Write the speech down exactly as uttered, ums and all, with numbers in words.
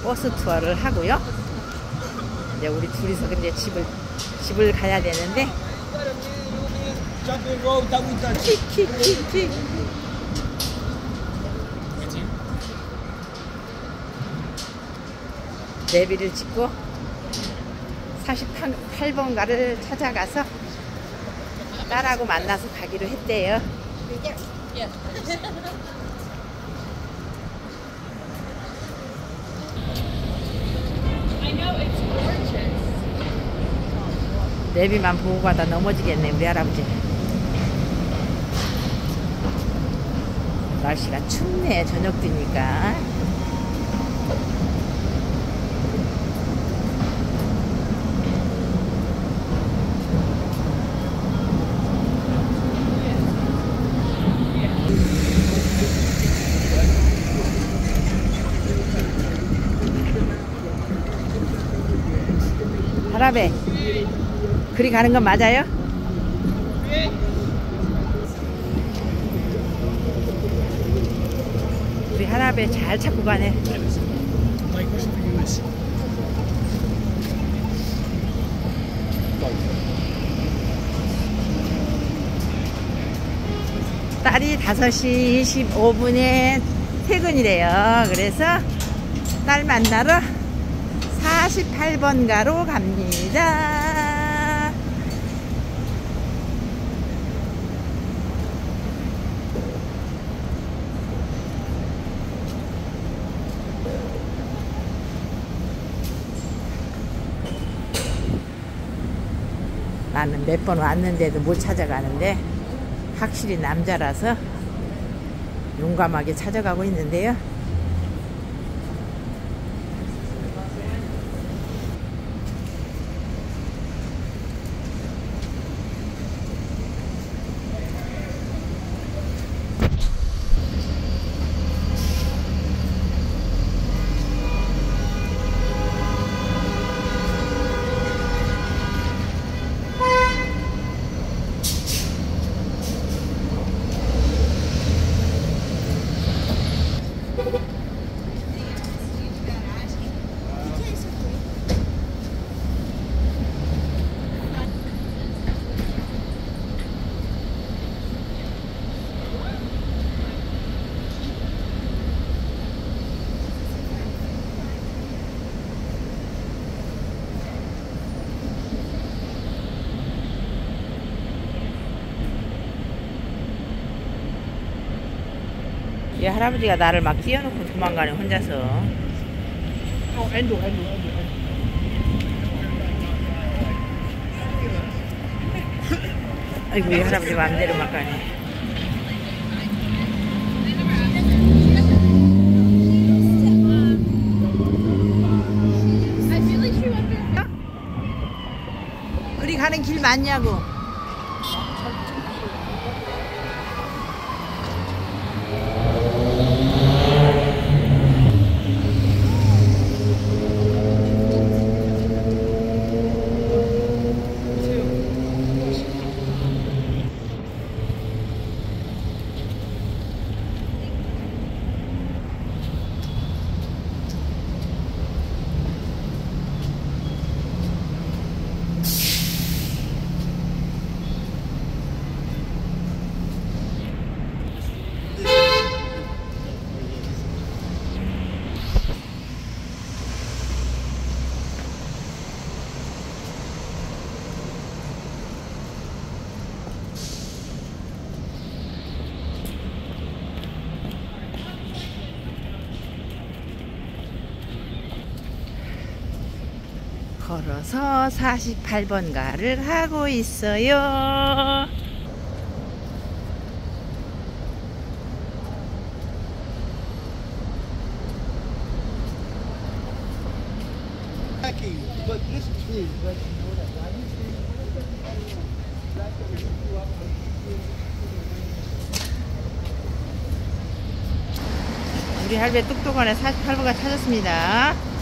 버스 투어를 하고요. 이제 우리 둘이서 근데 집을 집을 가야 되는데. 키키키키. 내비를 찍고 사십팔 번가를 찾아가서 딸하고 만나서 가기로 했대요. 내비만 보고 가다 넘어지겠네 우리 할아버지. 날씨가 춥네 저녁 되니까. 할아베 그리 가는 건 맞아요? 우리 할아베 잘 찾고 가네. 딸이 다섯 시 이십오 분에 퇴근이래요. 그래서 딸 만나러 사십팔 번가로 갑니다. 나는 몇 번 왔는데도 못 찾아가는데 확실히 남자라서 용감하게 찾아가고 있는데요. 이 할아버지가 나를 막 띄워놓고 도망가네 혼자서. 어, 엔도, 엔도, 엔도, 엔도. 아이고 이 할아버지 맘대로 막 가네. 그리 가는 길 맞냐고. 걸어서 사십팔 번가를 하고 있어요. 우리 할배 똑똑하네. 사십팔 번가 찾았습니다.